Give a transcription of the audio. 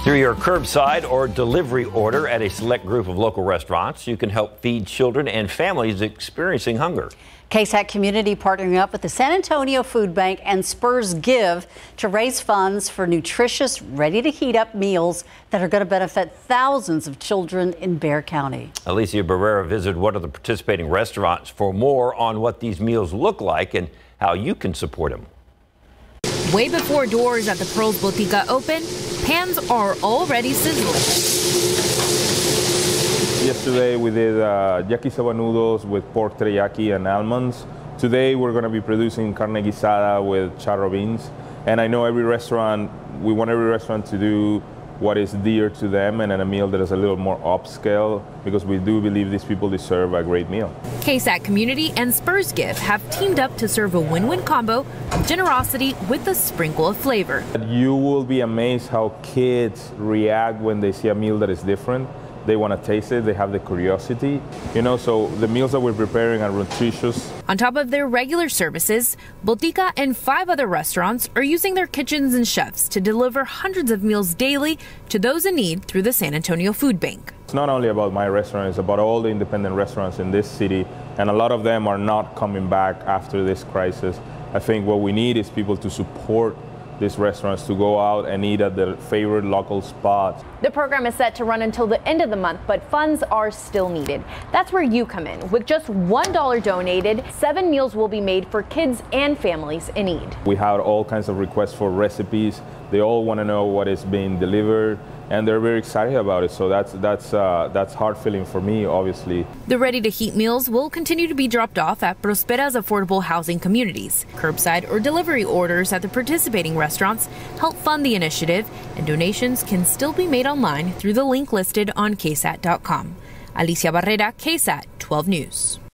Through your curbside or delivery order at a select group of local restaurants, you can help feed children and families experiencing hunger. KSAT Community partnering up with the San Antonio Food Bank and Spurs Give to raise funds for nutritious, ready-to-heat-up meals that are going to benefit thousands of children in Bexar County. Alicia Barrera visited one of the participating restaurants for more on what these meals look like and how you can support them. Way before doors at the Pearls Botica open, pans are already sizzling. Yesterday we did yakisoba noodles with pork teriyaki and almonds. Today we're going to be producing carne guisada with charro beans. And I know we want every restaurant to do what is dear to them and a meal that is a little more upscale, because we do believe these people deserve a great meal. KSAT Community and Spurs Give have teamed up to serve a win-win combo of generosity with a sprinkle of flavor. You will be amazed how kids react when they see a meal that is different. They want to taste it, they have the curiosity, so the meals that we're preparing are nutritious. On top of their regular services, Botica and 5 other restaurants are using their kitchens and chefs to deliver hundreds of meals daily to those in need through the San Antonio Food Bank. It's not only about my restaurant, it's about all the independent restaurants in this city, and a lot of them are not coming back after this crisis. I think what we need is people to support these restaurants to go out and eat at their favorite local spots. The program is set to run until the end of the month, but funds are still needed. That's where you come in. With just $1 donated, 7 meals will be made for kids and families in need. We have all kinds of requests for recipes. They all want to know what is being delivered, and they're very excited about it. So that's heart filling for me, obviously. The ready-to-heat meals will continue to be dropped off at Prospera's affordable housing communities. Curbside or delivery orders at the participating restaurants help fund the initiative, and donations can still be made online through the link listed on KSAT.com. Alicia Barrera, KSAT 12 News.